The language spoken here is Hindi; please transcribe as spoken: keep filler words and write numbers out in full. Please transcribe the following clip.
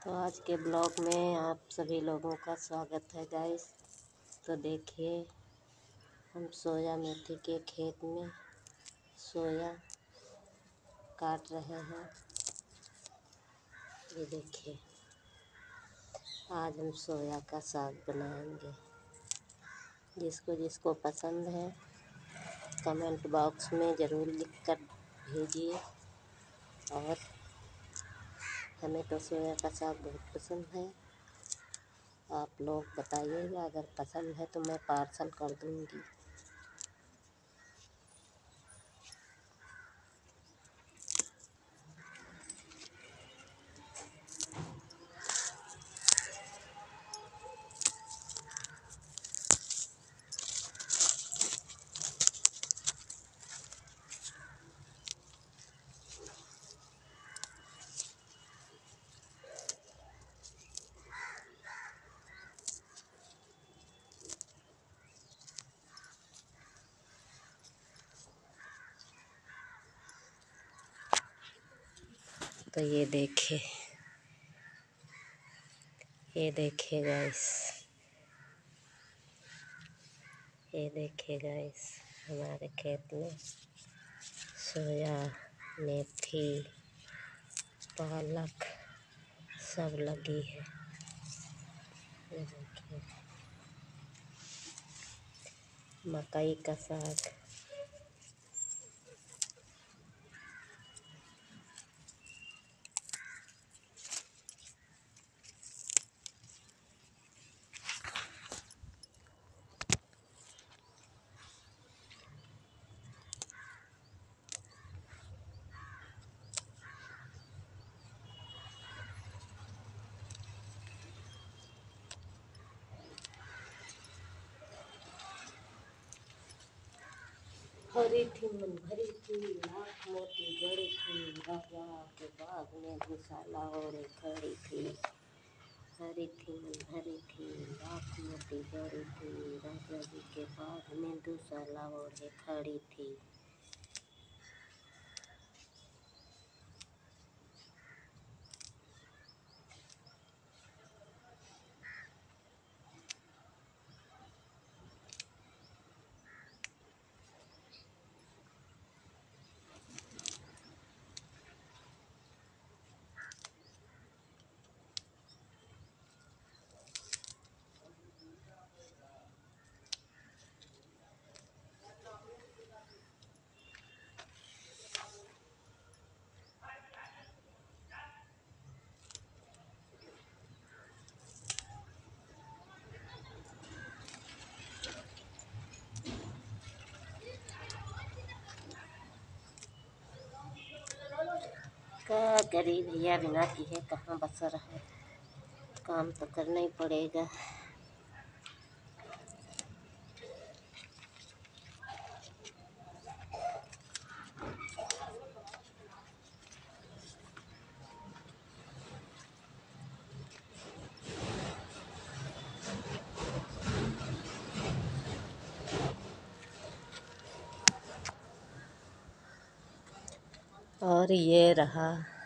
तो आज के ब्लॉग में आप सभी लोगों का स्वागत है गाइस। तो देखिए हम सोया मेथी के खेत में सोया काट रहे हैं। ये देखिए आज हम सोया का साग बनाएंगे। जिसको जिसको पसंद है कमेंट बॉक्स में ज़रूर लिख कर भेजिए। और हमें तो सोया का साग बहुत पसंद है। आप लोग बताइएगा, अगर पसंद है तो मैं पार्सल कर दूंगी। तो ये देखिए ये देखिए गाइस ये देखिए गाइस हमारे खेत में सोया मेथी पालक सब लगी है। ये देखिए मकई का साग। हरी थी मन भरी थी, लाख मोती जड़ी थी, राजा के बाग में दुशाला ओढ़े खड़ी थी। हरी थी मन भरी थी, लाख मोती जड़ी थी, राजा जी के बाग में दुशाला ओढ़े खड़ी थी। क्या करी भैया, बिना किए कहाँ बसर है। काम तो करना ही पड़ेगा। और ये रहा